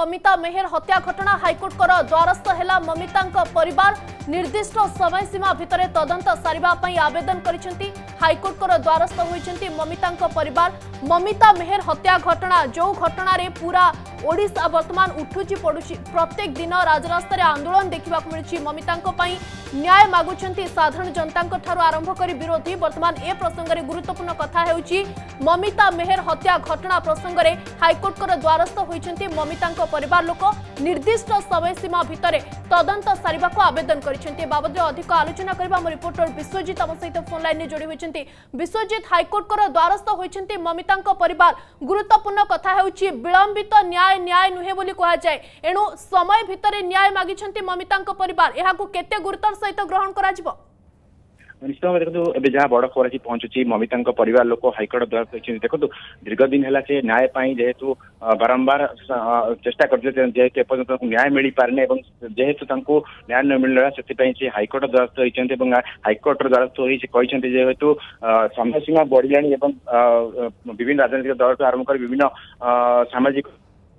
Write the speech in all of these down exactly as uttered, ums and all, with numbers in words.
ममिता मेहर हत्या घटना हाइकोर्ट कर द्वारस्थ है ममिता परिवार निर्दिष्ट समय सीमा भितर तदंत सारिबा पई आवेदन करिसेंती हाइकोर्ट कर द्वारस्थ होइसेंती ममिता परिवार ममिता मेहर हत्या घटना जो घटना रे पूरा ओडिशा वर्तमान उठुची पडुची प्रत्येक दिन राजरास्ता रे आंदोलन देखा मिलुची ममिता पई न्याय मागुछंती साधारण जनता ठारू आरंभ करी विरोधी वर्तमान ए प्रसंग रे गुरुत्वपूर्ण कथा हेउची ममिता मेहर हत्या घटना प्रसंग रे हाइकोर्ट कर द्वारस्थ होइछंती ममिता परिवार लोक निर्दिष्ट समय सीमा भितर तदंत सारिबा को आवेदन करिसेंती बाबद अधिक आलोचना करबा हम रिपोर्टर विश्वजीत हम सहित फोन लाइन ने जोड़ी होइछंती विश्वजीत हाइकोर्ट कर द्वारस्थ होइछंती ममिता परिवार गुरुत्वपूर्ण कथा हेउची विलंबित न्याय न्याय नुहे बोली कहा जाए एणु समय भितर न्याय मागिछंती ममिता परिवार एहाकू केते गुरुतर सहित ग्रहण करा जिवो निश्चित भाव देखो ए जहाँ बड़ खबर अच्छी पहुंचुची ममिता परिवार लोक हाइकोर्ट द्वारा देखो दीर्घ दिन है से न्याय जेहेतु बारंबार चेष्टा करते न्याय मिल पारे जेहेतु न्याय न मिलला से हाइकोर्ट द्वारस्थ होती हाइकोर्ट द्वारस्थ होती जेहेतु समय सीमा बढ़ला विभिन्न राजनीतिक दल आरंभ कर विभिन्न सामाजिक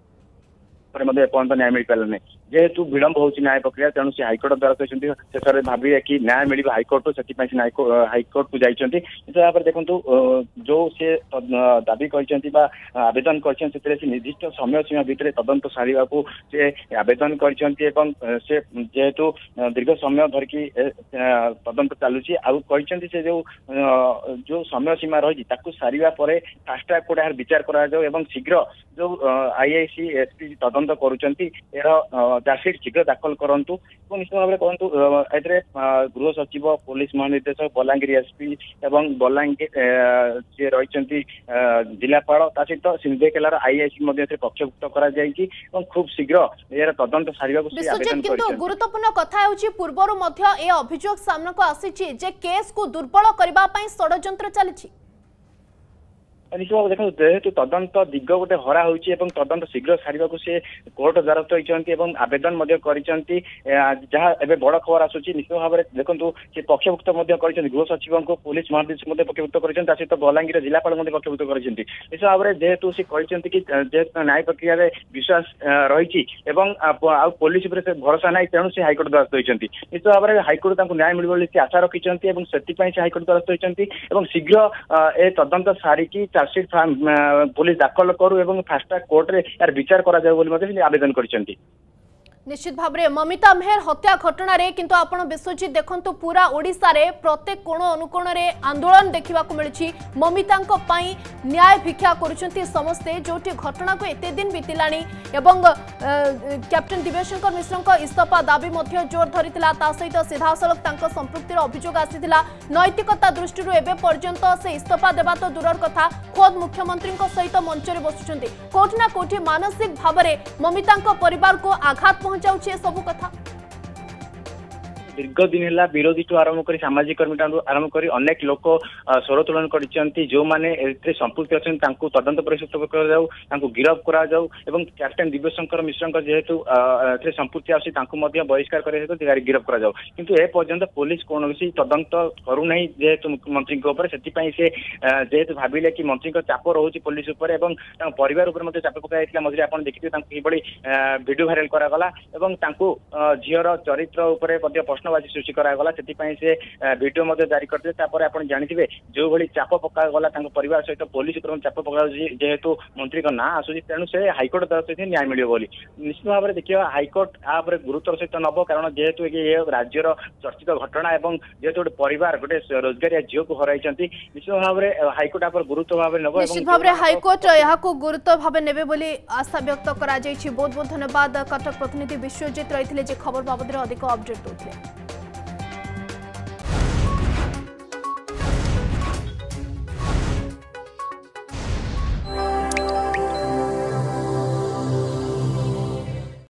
एपर्यंत न्याय मिल पारे नहीं जेहेतु विलंब हो न्याय प्रक्रिया तेणु से हाइकोर्ट द्वारा शेष में भाविले कि न्याय मिल हाइकोर्ट से हाइकोर्ट को जाइए भाव देखो जो से दाबी कर आवेदन कर निर्दिष्ट समय सीमा भितर तदंत सारिबा को से आवेदन कर जेहेतु दीर्घ समय धरिकी तदंत चलुची आते से जो जो समय सीमा रही सारिबा पर फास्ट ट्रैक कोर्ट यार विचार करा शीघ्र जो आईआईसी एसपी तदंत करुँच चार्जसीट शीघ्र दाखल करूँ निश्चित भाव में कहतु ए गृह सचिव पुलिस महानिर्देशक बलांगीर एसपी एवं बलांगीर जी रही जिलापाल सहित सिंधेकेलार आईआईसी पक्षभुक्त कर खूब शीघ्र यार तदंत सारे गुरुत्वपूर्ण कथा पूर्वर अभियोग सामना को आसी केस को दुर्बल करने षड्यंत्र चली निश्चित भाव देखो जेहेतु तदंत दिग गोटे हरा होती तदंत शीघ्र सारिबा को से कोर्ट द्वारस्थ होती आवेदन जहाँ एवं बड़ खबर आसूची निश्चित भाव में देखो से पक्षभुक्त कर गृह सचिव को पुलिस महानिदेशक पक्षभुक्त कर सहित बलांगीर जिलापाल पक्षभुक्त कर निश्चित भाव में जेहेतु सी कहते कि जेहेतु न्याय प्रक्रिया विश्वास रही पुलिस भरोसा ना तेणु से हाइकोर्ट द्वारस्थ होती निश्चित भाव में हाइकोर्ट न्याय मिल आशा रखिंट से हाइकोर्ट द्वारस्थ होती शीघ्र ए तदंत सारिकी चार्जसीट पुलिस दाखल करू एवं फास्ट ट्रैक कोर्ट रे यार विचार करा जाय बोली मध्ये आवेदन करिसेंती निश्चित भाव में ममिता मेहर हत्या घटना रे किंतु आपण विश्वजीत देखंतु पूरा ओडिसा रे प्रत्येक कोण अनुकोण रे आंदोलन देखा मिली ममिता न्याय भिक्षा करुछंती समस्ते जोटी घटना को एते दिन बीतिलानी एवं कैप्टेन दिव्यशंकर मिश्र इस्तीफा दाबी मध्य जोर धरितिला ता सहित सीधासलख तांको संपृक्तिर अभियोग आसीथिला नैतिकता दृष्टि एबे पर्यंत से इस्तीफा देबा तो दूरर कथा खोद मुख्यमंत्री सहित मंच रे बसुछंती कोठी ना कोठी मानसिक भाव में ममिता परिवार को आघात पहुंचाउछे सब कथा दीर्घ दिन है विरोधी ठू आरंभ कर सामाजिक कर्मी आरंभ कर अनेक लोक स्वर उत्तोलन कर जो मैंने संपुक्त अच्छा तदंत परिषद गिरफ करा कैप्टेन दिव्यशंकर मिश्र जेहेतु संपुक्ति आसी बहिष्कार कर गिरफ करा किंतु ए पर्यंत पुलिस कौन तदंत करूना जेहेतु मुख्यमंत्री से जेहेतु भाविले कि मंत्री चाप रोचे पुलिस परिवार चाप पकाई मझे आप देखिए भिडियो भाइराल करागला झीर चरित्र प्रश्नवाची सृष्टि करागला से वीडियो मध्य जारी करते आप जानते जो भाई चाप पकागला परिवार सहित पुलिस चाप पका जेहेतु मंत्री ना आसूसी तेणु से हाइकोर्ट द्वारा न्याय मिले बोली निश्चित भाव में देखिए हाइकोर्ट आप गुरुत्वर सहित नब कारण जेहेतु ये राज्यर चर्चित घटना और जेहेतु गोटे परिवार गोटे रोजगारिया झील को हर निश्चित भाव में हाइकोर्ट आप गुरुत्व भाव नब निश्चित भाव में हाइकोर्ट यहाँ गुरुत्व भाव ने बोली आशा व्यक्त कर बहुत बहुत धन्यवाद कटक प्रतिनिधि विश्वजीत रही खबर बाबद अधिक अपडेट होते।